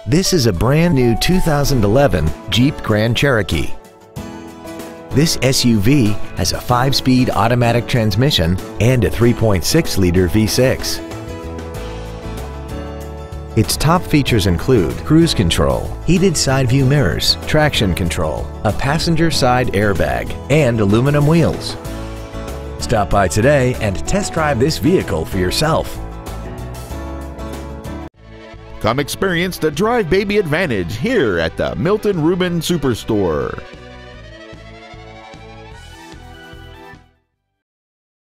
This is a brand new 2011 Jeep Grand Cherokee. This SUV has a 5-speed automatic transmission and a 3.6-liter V6. Its top features include cruise control, heated side view mirrors, traction control, a passenger side airbag, and aluminum wheels. Stop by today and test drive this vehicle for yourself. Come experience the Drive Baby advantage here at the Milton Ruben Superstore.